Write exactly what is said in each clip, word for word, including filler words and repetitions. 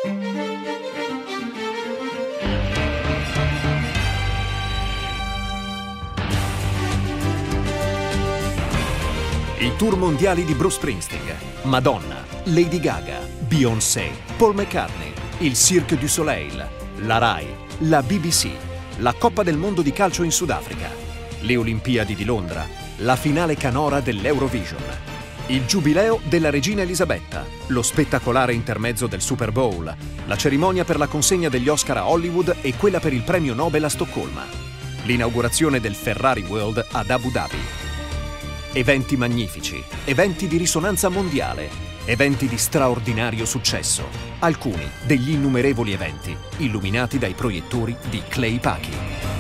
I tour mondiali di Bruce Springsteen, Madonna, Lady Gaga, Beyoncé, Paul McCartney, il Cirque du Soleil, la Rai, la B B C, la Coppa del Mondo di calcio in Sudafrica, le Olimpiadi di Londra, la finale canora dell'Eurovision, il giubileo della regina Elisabetta, lo spettacolare intermezzo del Super Bowl, la cerimonia per la consegna degli Oscar a Hollywood e quella per il premio Nobel a Stoccolma, l'inaugurazione del Ferrari World ad Abu Dhabi. Eventi magnifici, eventi di risonanza mondiale, eventi di straordinario successo, alcuni degli innumerevoli eventi illuminati dai proiettori di Clay Paky.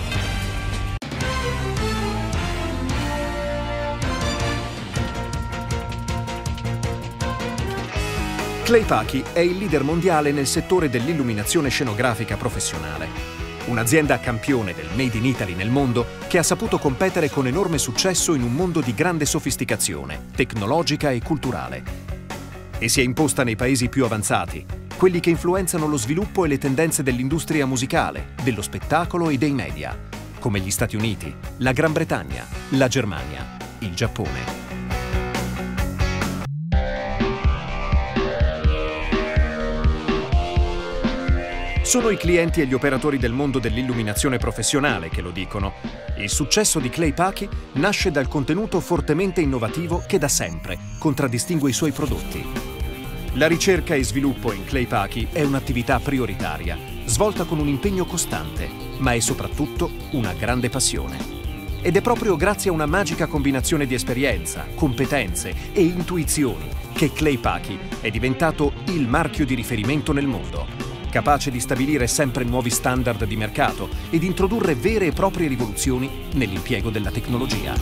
Clay Paky è il leader mondiale nel settore dell'illuminazione scenografica professionale. Un'azienda campione del Made in Italy nel mondo che ha saputo competere con enorme successo in un mondo di grande sofisticazione, tecnologica e culturale. E si è imposta nei paesi più avanzati, quelli che influenzano lo sviluppo e le tendenze dell'industria musicale, dello spettacolo e dei media, come gli Stati Uniti, la Gran Bretagna, la Germania, il Giappone. Sono i clienti e gli operatori del mondo dell'illuminazione professionale che lo dicono. Il successo di Clay Paky nasce dal contenuto fortemente innovativo che da sempre contraddistingue i suoi prodotti. La ricerca e sviluppo in Clay Paky è un'attività prioritaria, svolta con un impegno costante, ma è soprattutto una grande passione. Ed è proprio grazie a una magica combinazione di esperienza, competenze e intuizioni che Clay Paky è diventato il marchio di riferimento nel mondo, capace di stabilire sempre nuovi standard di mercato e di introdurre vere e proprie rivoluzioni nell'impiego della tecnologia.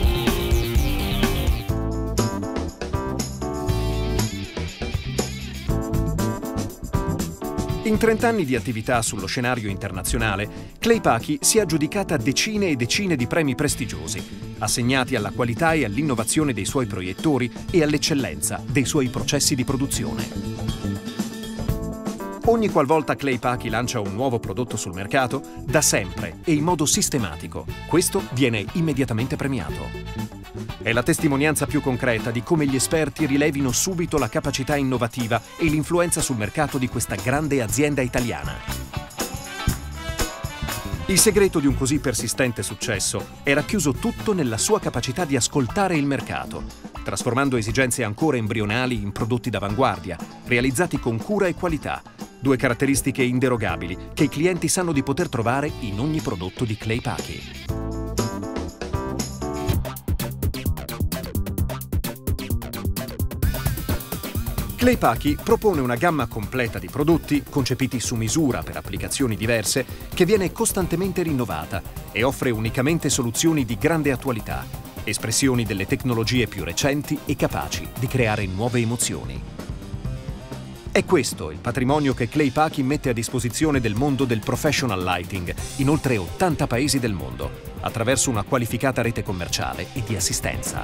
In trent'anni di attività sullo scenario internazionale, Clay Paky si è aggiudicata decine e decine di premi prestigiosi, assegnati alla qualità e all'innovazione dei suoi proiettori e all'eccellenza dei suoi processi di produzione. Ogni qualvolta Clay Paky lancia un nuovo prodotto sul mercato, da sempre e in modo sistematico, questo viene immediatamente premiato. È la testimonianza più concreta di come gli esperti rilevino subito la capacità innovativa e l'influenza sul mercato di questa grande azienda italiana. Il segreto di un così persistente successo è racchiuso tutto nella sua capacità di ascoltare il mercato, trasformando esigenze ancora embrionali in prodotti d'avanguardia, realizzati con cura e qualità, due caratteristiche inderogabili che i clienti sanno di poter trovare in ogni prodotto di Clay Paky. Clay Paky propone una gamma completa di prodotti concepiti su misura per applicazioni diverse che viene costantemente rinnovata e offre unicamente soluzioni di grande attualità, espressioni delle tecnologie più recenti e capaci di creare nuove emozioni. È questo il patrimonio che Clay Paky mette a disposizione del mondo del professional lighting in oltre ottanta paesi del mondo, attraverso una qualificata rete commerciale e di assistenza.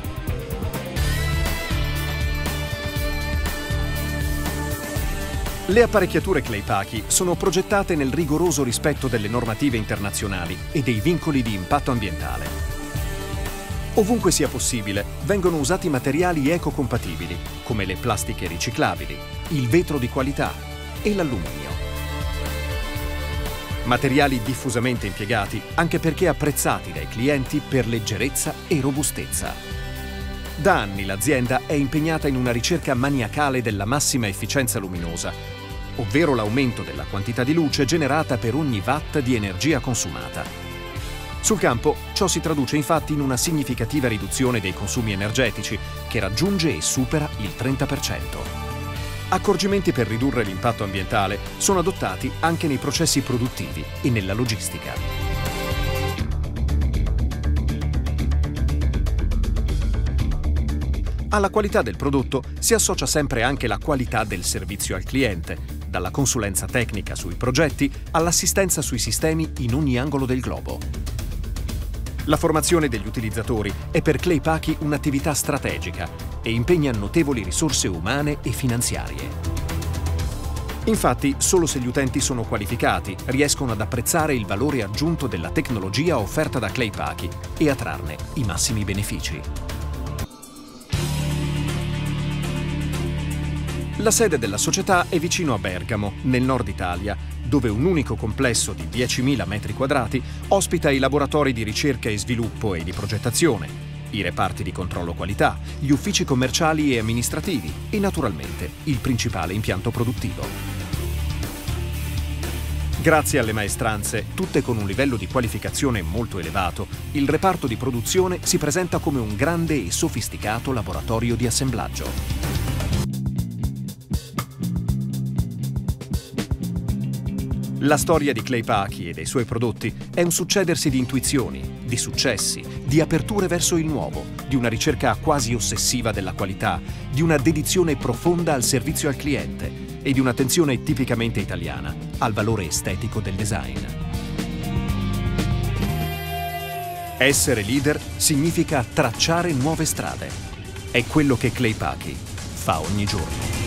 Le apparecchiature Clay Paky sono progettate nel rigoroso rispetto delle normative internazionali e dei vincoli di impatto ambientale. Ovunque sia possibile, vengono usati materiali ecocompatibili, come le plastiche riciclabili, il vetro di qualità e l'alluminio. Materiali diffusamente impiegati anche perché apprezzati dai clienti per leggerezza e robustezza. Da anni l'azienda è impegnata in una ricerca maniacale della massima efficienza luminosa, ovvero l'aumento della quantità di luce generata per ogni watt di energia consumata. Sul campo, ciò si traduce infatti in una significativa riduzione dei consumi energetici, che raggiunge e supera il trenta per cento. Accorgimenti per ridurre l'impatto ambientale sono adottati anche nei processi produttivi e nella logistica. Alla qualità del prodotto si associa sempre anche la qualità del servizio al cliente, dalla consulenza tecnica sui progetti all'assistenza sui sistemi in ogni angolo del globo. La formazione degli utilizzatori è per Clay Paky un'attività strategica e impegna notevoli risorse umane e finanziarie. Infatti, solo se gli utenti sono qualificati, riescono ad apprezzare il valore aggiunto della tecnologia offerta da Clay Paky e a trarne i massimi benefici. La sede della società è vicino a Bergamo, nel nord Italia, dove un unico complesso di diecimila metri quadrati ospita i laboratori di ricerca e sviluppo e di progettazione, i reparti di controllo qualità, gli uffici commerciali e amministrativi e naturalmente il principale impianto produttivo. Grazie alle maestranze, tutte con un livello di qualificazione molto elevato, il reparto di produzione si presenta come un grande e sofisticato laboratorio di assemblaggio. La storia di Clay Paky e dei suoi prodotti è un succedersi di intuizioni, di successi, di aperture verso il nuovo, di una ricerca quasi ossessiva della qualità, di una dedizione profonda al servizio al cliente e di un'attenzione tipicamente italiana al valore estetico del design. Essere leader significa tracciare nuove strade. È quello che Clay Paky fa ogni giorno.